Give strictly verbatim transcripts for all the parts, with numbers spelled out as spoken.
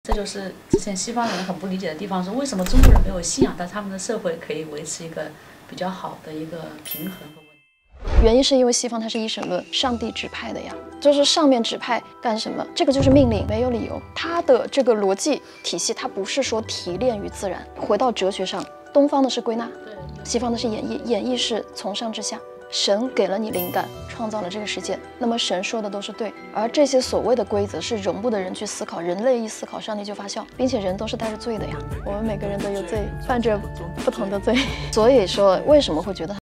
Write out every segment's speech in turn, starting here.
这就是之前西方人很不理解的地方，说为什么中国人没有信仰，但他们的社会可以维持一个比较好的一个平衡和稳定。 原因是因为西方它是一神论，上帝指派的呀，就是上面指派干什么，这个就是命令，没有理由。它的这个逻辑体系，它不是说提炼于自然。回到哲学上，东方的是归纳，西方的是演绎，演绎是从上至下。神给了你灵感，创造了这个世界，那么神说的都是对，而这些所谓的规则是容不得人去思考，人类一思考，上帝就发笑，并且人都是带着罪的呀，我们每个人都有罪，犯着不同的罪，所以说为什么会觉得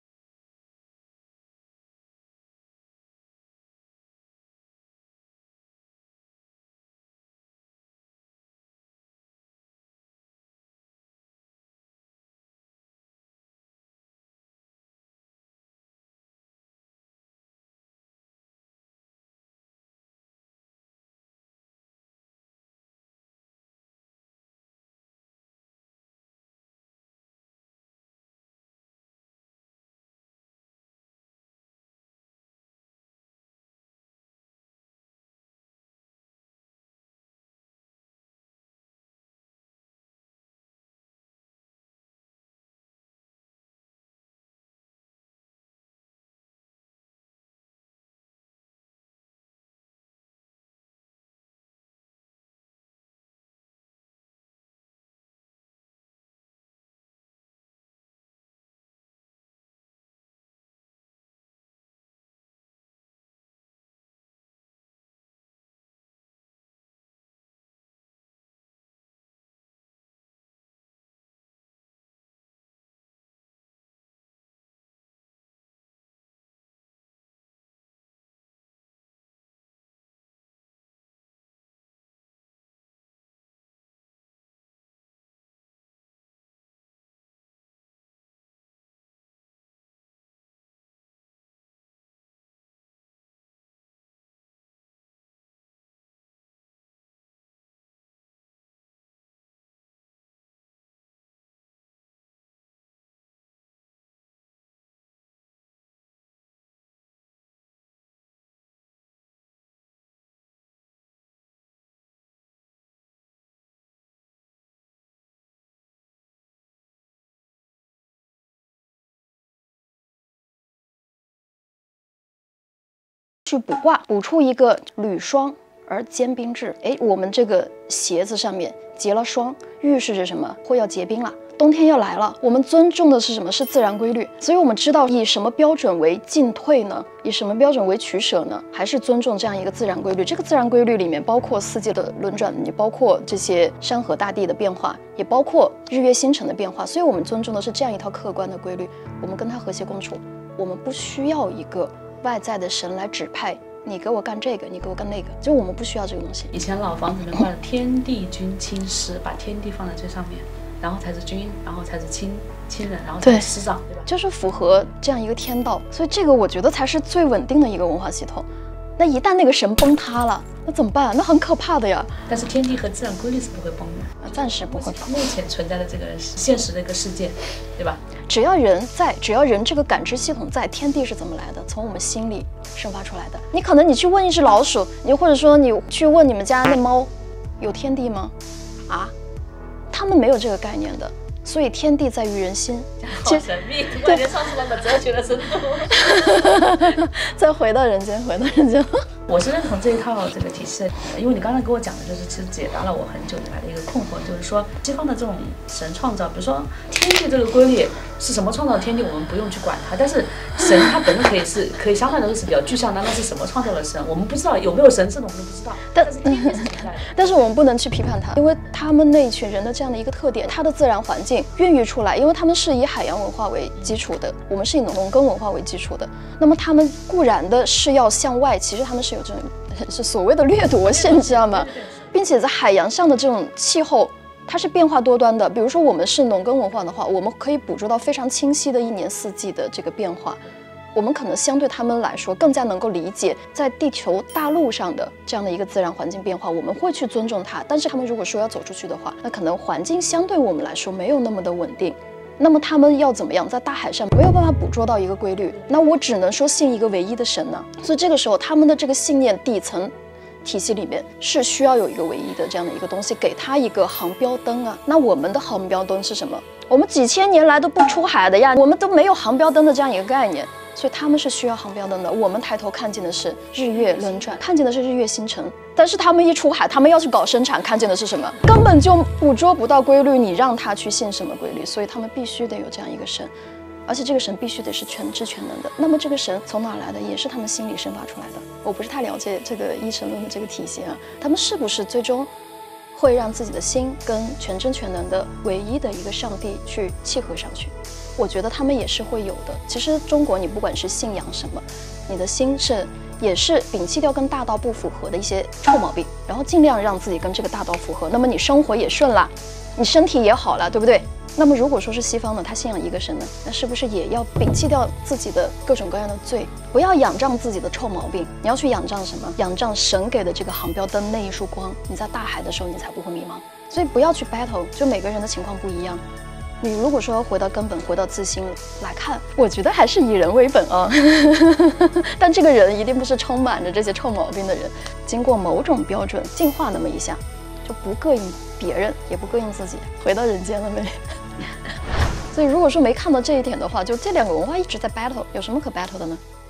去卜卦，卜出一个履霜而坚冰至。哎，我们这个鞋子上面结了霜，预示着什么？会要结冰了，冬天要来了。我们尊重的是什么？是自然规律。所以我们知道以什么标准为进退呢？以什么标准为取舍呢？还是尊重这样一个自然规律？这个自然规律里面包括四季的轮转，也包括这些山河大地的变化，也包括日月星辰的变化。所以我们尊重的是这样一套客观的规律，我们跟它和谐共处。我们不需要一个外在的神来指派你给我干这个，你给我干那个，就我们不需要这个东西。 以前老房子里面画的天地君亲师，把天地放在最上面，然后才是君，然后才是亲亲人，然后才是师长，对吧？ 就是符合这样一个天道，所以这个我觉得才是最稳定的一个文化系统。那一旦那个神崩塌了，那怎么办？那很可怕的呀。 但是天地和自然规律是不会崩的， 啊，暂时不会崩。 目前存在的这个现实的一个世界，对吧？ 只要人在，只要人这个感知系统在，天地是怎么来的？从我们心里生发出来的。你可能你去问一只老鼠，你或者说你去问你们家那猫，有天地吗？啊，他们没有这个概念的。所以天地在于人心， 好神秘，突然间上升了我哲学的深度。 再回到人间，回到人间。 我是认同这一套这个体系，因为你刚才给我讲的就是其实解答了我很久以来的一个困惑，就是说西方的这种神创造，比如说天地这个规律是什么创造的天地，我们不用去管它，但是神它本身可以是可以相对来说是比较具象的，那是什么创造了神？我们不知道有没有神，这种我们都不知道。但是天地是存在的， 但是我们不能去批判它，因为他们那一群人的这样的一个特点，它的自然环境孕育出来，因为他们是以海洋文化为基础的，我们是以农耕文化为基础的，那么他们固然的是要向外，其实他们是有这种是所谓的掠夺性，知道吗？并且在海洋上的这种气候，它是变化多端的。比如说我们是农耕文化的话，我们可以捕捉到非常清晰的一年四季的这个变化。我们可能相对他们来说更加能够理解在地球大陆上的这样的一个自然环境变化，我们会去尊重它。但是他们如果说要走出去的话，那可能环境相对我们来说没有那么的稳定，那么他们要怎么样在大海上没有办法捕捉到一个规律，那我只能说信一个唯一的神呢。所以这个时候他们的这个信念底层体系里面是需要有一个唯一的这样的一个东西，给它一个航标灯啊。那我们的航标灯是什么？我们几千年来都不出海的呀，我们都没有航标灯的这样一个概念，所以他们是需要航标灯的。我们抬头看见的是日月轮转，看见的是日月星辰，但是他们一出海，他们要去搞生产，看见的是什么？根本就捕捉不到规律，你让他去信什么规律？所以他们必须得有这样一个神。而且这个神必须得是全知全能的。那么这个神从哪来的？也是他们心里生发出来的。我不是太了解这个一神论的这个体系啊，他们是不是最终会让自己的心跟全知全能的唯一的一个上帝去契合上去？我觉得他们也是会有的。其实中国，你不管是信仰什么，你的心是也是摒弃掉跟大道不符合的一些臭毛病，然后尽量让自己跟这个大道符合，那么你生活也顺了，你身体也好了，对不对？那么如果说是西方呢，他信仰一个神呢，那是不是也要摒弃掉自己的各种各样的罪，不要仰仗自己的臭毛病？你要去仰仗什么？仰仗神给的这个航标灯那一束光，你在大海的时候你才不会迷茫。所以不要去 battle， 就每个人的情况不一样。你如果说回到根本，回到自心来看，我觉得还是以人为本啊。但这个人一定不是充满着这些臭毛病的人，经过某种标准进化那么一下，就不膈应别人，也不膈应自己，回到人间了没？所以如果说没看到这一点的话，就这两个文化一直在 battle， 有什么可 battle 的呢？